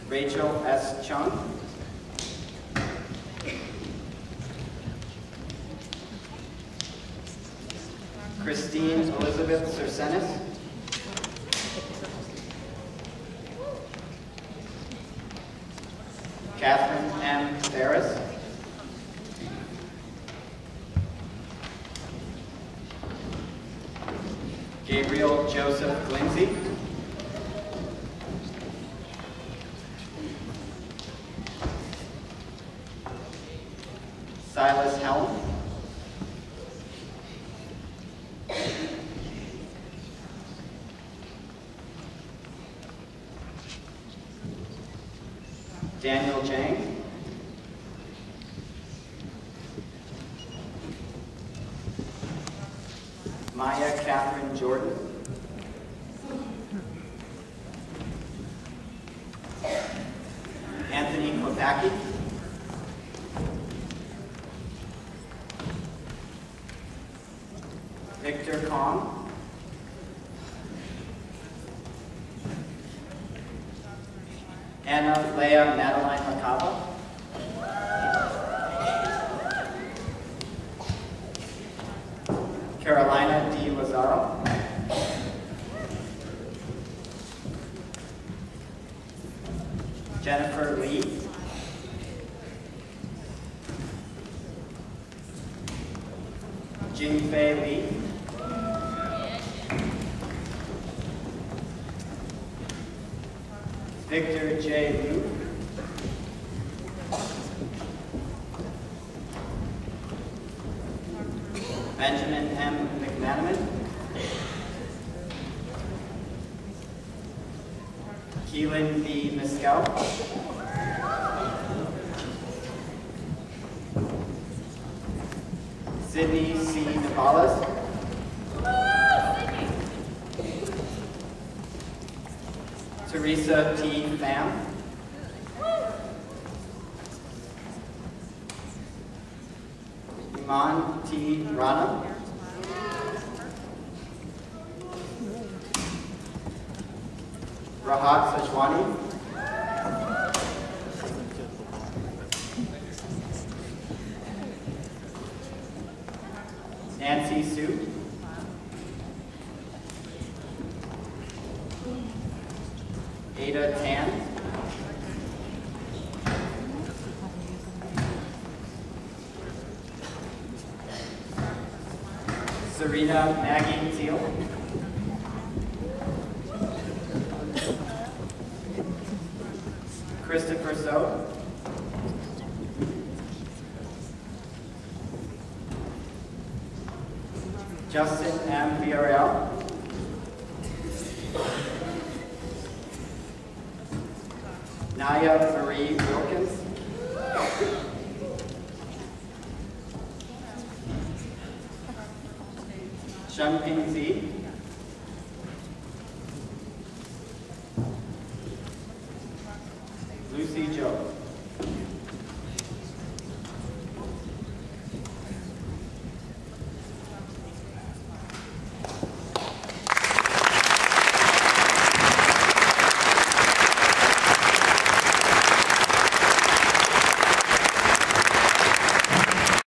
Rachel S. Chung. Christine Elizabeth Cercenis. Catherine M. Ferris. Gabriel Joseph Lindsay. Silas Helm. Daniel Jang. Maya Catherine Jordan. Anthony Kopacki. Victor Kong. Anna Leah Madeline Macaba. Carolina D. Lazaro. Jennifer Lee. Jing-Fei Lee. Victor J. Liu. Benjamin M. McManaman. Keelan B. Mescal. Sydney C. Navalas. Teresa T. Pham. Iman T. Rana. Rahat Sajwani. Nancy Sue. Ada Tan. Serena Maggie Teal. Christopher So. Justin M. Villarreal. Naya Marie Wilkins. Shenping Zi.